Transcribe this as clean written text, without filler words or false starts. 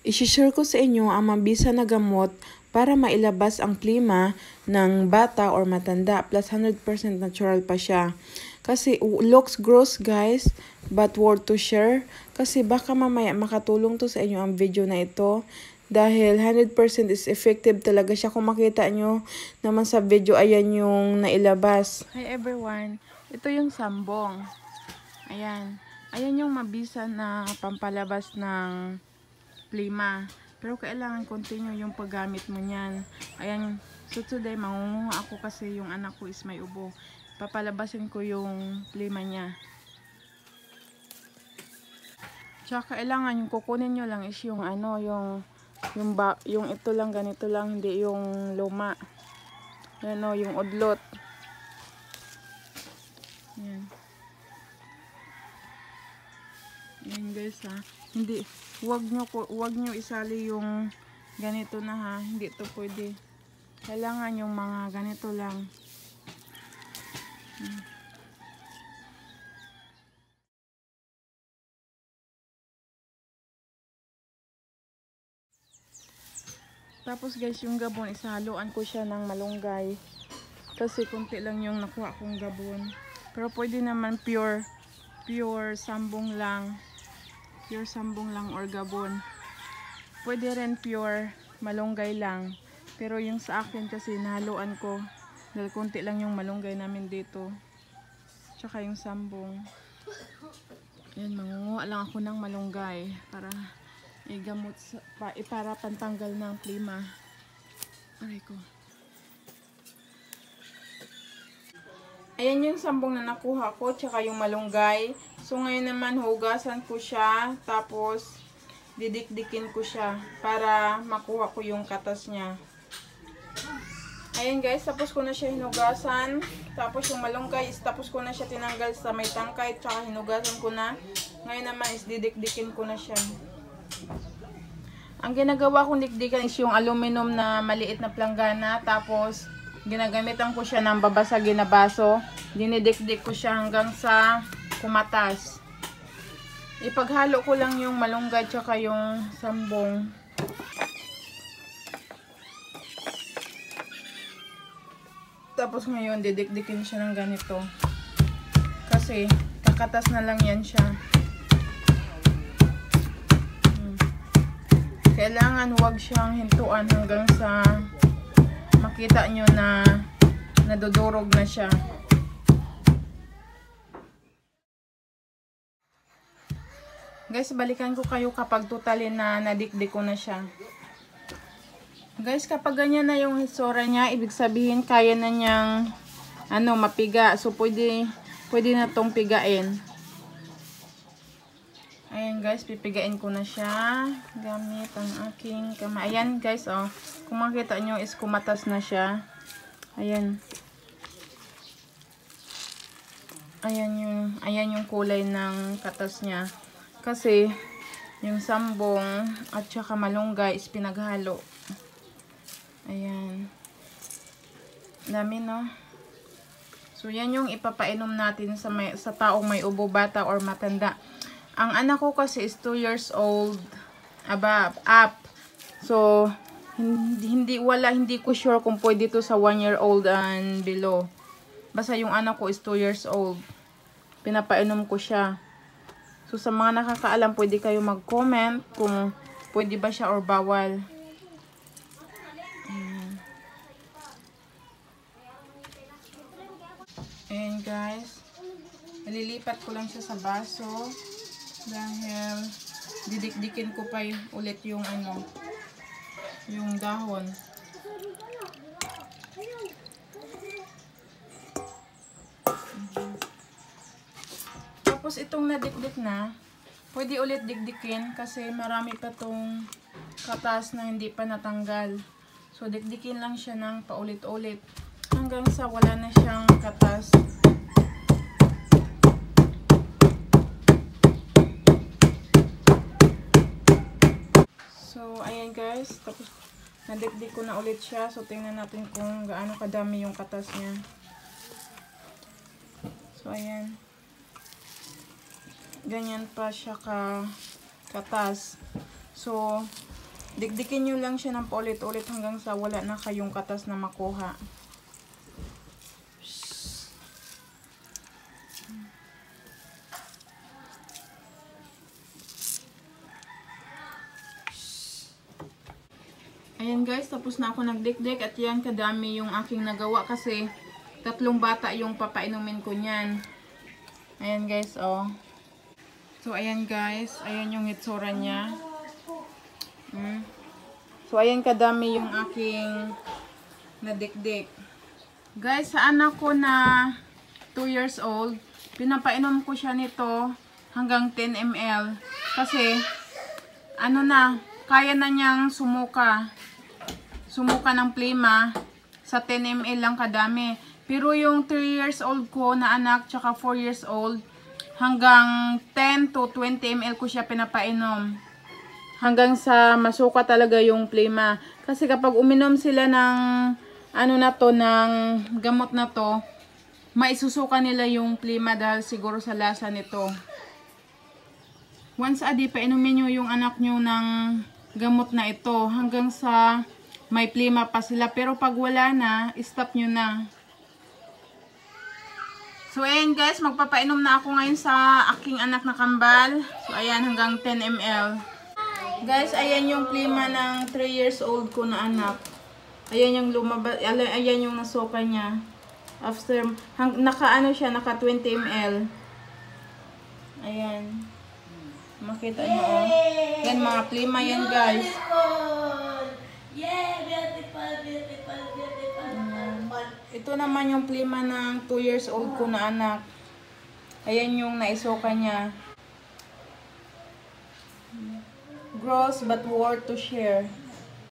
I-share ko sa inyo ang mabisa na gamot para mailabas ang plima ng bata or matanda plus 100% natural pa siya. Kasi looks gross guys, but worth to share. Kasi baka mamaya makatulong to sa inyo ang video na ito. Dahil 100% is effective talaga siya. Kung makita nyo naman sa video, ayan yung nailabas. Hi everyone, ito yung sambong. Ayan. Ayan yung mabisa na pampalabas ng plima. Pero kailangan continue yung paggamit mo niyan. Ayan. So today, mangunguha ako kasi yung anak ko is may ubo. Papalabasin ko yung plima niya. Tsaka kailangan yung kukunin nyo lang is yung ano, yung ito lang, ganito lang, hindi yung luma. Yan o, yung udlot. Yan. Yan guys ha. Hindi, wag nyo isali yung ganito na ha. Hindi to pwede. Kailangan yung mga ganito lang. Tapos guys, yung gabon, isahaluan ko siya ng malunggay. Kasi kunti lang yung nakuha kong gabon. Pero pwede naman pure sambong lang. Pure sambong lang or gabon. Pwede rin pure malunggay lang. Pero yung sa akin kasi nahaluan ko. Dahil kunti lang yung malunggay namin dito. Tsaka yung sambong. Yan, mangunguha lang ako ng malunggay para igamot para pantanggal ng plima. Aray ko. Ayan yung sambong na nakuha ko, tsaka yung malunggay. So ngayon naman hugasan ko siya, tapos didikdikin ko siya para makuha ko yung katas niya. Ayan guys, tapos ko na siya hinugasan. Tapos yung malunggay is tapos ko na siya tinanggal sa may tangkay, tsaka hinugasan ko na. Ngayon naman is didikdikin ko na siya. Ang ginagawa kong dikdikan is yung aluminum na maliit na planggana. Tapos ginagamitan ko siya ng babasagin na baso. Dinidikdik ko siya hanggang sa kumatas. Ipaghalo ko lang yung malunggay tsaka yung sambong. Tapos ngayon didikdikin siya ng ganito. Kasi kakatas na lang yan siya. Kailangan huwag siyang hintuan hanggang sa makita nyo na nadudurog na siya. Guys, balikan ko kayo kapag totally na nadikdik ko na siya. Guys, kapag ganyan na yung hitsura niya, ibig sabihin kaya na niyang mapiga. So pwede na tong pigain. Ayan guys, pipigain ko na siya gamit ang aking kamay. Ayan guys, oh. Kung makita nyo is kumatas na siya. Ayan. Ayan yung kulay ng katas niya. Kasi yung sambong at saka malunggay is pinaghalo. Ayan. Dami no. So yan yung ipapainom natin sa taong may ubo, bata or matanda. Ang anak ko kasi is 2 years old up. So, hindi ko sure kung pwede to sa 1 year old and below. Basta yung anak ko is 2 years old. Pinapainom ko siya. So, sa mga nakakaalam, pwede kayo mag-comment kung pwede ba siya or bawal. Ayan guys. Nalilipat ko lang siya sa baso. Dahil didikdikin ko pa ulit yung yung dahon. Tapos itong nadikdik na, pwede ulit dikdikin kasi marami pa tong katas na hindi pa natanggal. So dikdikin lang siya ng paulit-ulit hanggang sa wala na siyang katas. So, ayan guys. Tapos, nadikdik ko na ulit siya. So, tingnan natin kung gaano kadami yung katas niya. So, ayan. Ganyan pa siya katas. So, Dikdikin nyo lang siya ng paulit-ulit hanggang sa wala na kayong katas na makuha. Ayan guys, tapos na ako nagdikdik at yan kadami yung aking nagawa kasi 3 bata yung papainumin ko niyan. Ayan guys, oh. So ayan guys, ayan yung hitsura niya. So, ayan kadami yung aking nadikdik. Guys, sa anak ko na 2 years old, pinapainom ko siya nito hanggang 10 ml. Kasi, ano na, kaya na niyang sumuka. Sumuka ng Plima sa 10 ml lang kadami. Pero yung 3 years old ko na anak, tsaka 4 years old, hanggang 10 to 20 ml ko siya pinapainom. Hanggang sa masuka talaga yung Plima. Kasi kapag uminom sila ng ano na to, ng gamot na to, maisusuka nila yung Plima dahil siguro sa lasa nito. Once a day, painumin nyo yung anak nyo ng gamot na ito hanggang sa may Plima pa sila. Pero pag wala na, stop nyo na. So ayan guys, magpapainom na ako ngayon sa aking anak na kambal. So ayan, hanggang 10 ml. Guys, ayan yung Plima ng 3 years old ko na anak. Ayan yung lumabas, ayan yung nasuka niya. After, naka-ano siya, naka 20 ml. Ayan. Makita nyo, oh. Yan, mga Plima yan, guys. Yeah, beautiful, beautiful, beautiful. Ito naman yung Plima ng 2 years old ko na anak. Ayan yung naisuka niya. Gross but worth to share.